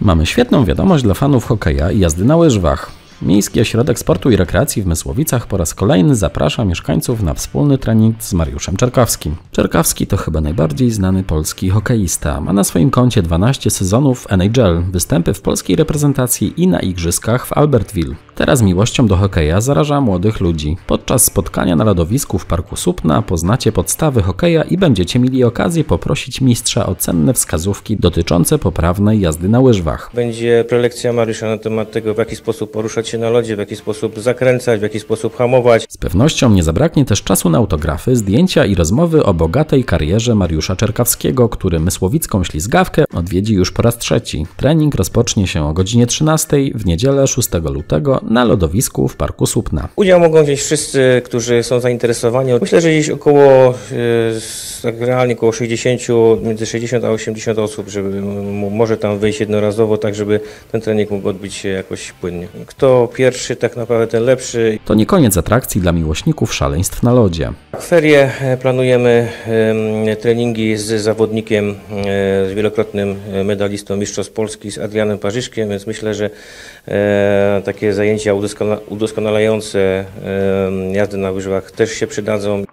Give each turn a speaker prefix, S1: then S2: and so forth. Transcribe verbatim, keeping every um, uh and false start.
S1: Mamy świetną wiadomość dla fanów hokeja i jazdy na łyżwach. Miejski Ośrodek Sportu i Rekreacji w Mysłowicach po raz kolejny zaprasza mieszkańców na wspólny trening z Mariuszem Czerkawskim. Czerkawski to chyba najbardziej znany polski hokeista. Ma na swoim koncie dwanaście sezonów w N H L, występy w polskiej reprezentacji i na igrzyskach w Albertville. Teraz miłością do hokeja zaraża młodych ludzi. Podczas spotkania na lodowisku w Parku Słupna poznacie podstawy hokeja i będziecie mieli okazję poprosić mistrza o cenne wskazówki dotyczące poprawnej jazdy na łyżwach.
S2: Będzie prelekcja Mariusza na temat tego, w jaki sposób poruszać się na lodzie, w jaki sposób zakręcać, w jaki sposób hamować.
S1: Z pewnością nie zabraknie też czasu na autografy, zdjęcia i rozmowy o bogatej karierze Mariusza Czerkawskiego, który mysłowicką ślizgawkę odwiedzi już po raz trzeci. Trening rozpocznie się o godzinie trzynastej w niedzielę szóstego lutego na lodowisku w Parku Słupna.
S2: Udział mogą wziąć wszyscy, którzy są zainteresowani. Myślę, że gdzieś około, tak realnie około sześćdziesiąt, między sześćdziesiąt a osiemdziesiąt osób, żeby może tam wyjść jednorazowo, tak żeby ten trening mógł odbyć się jakoś płynnie. Kto pierwszy, tak naprawdę ten lepszy.
S1: To nie koniec atrakcji dla miłośników szaleństw na lodzie.
S2: W ferie planujemy treningi z zawodnikiem, z wielokrotnym medalistą mistrzostw Polski, z Adrianem Parzyszkiem, więc myślę, że takie zajęcia udoskonalające jazdy na łyżwach też się przydadzą.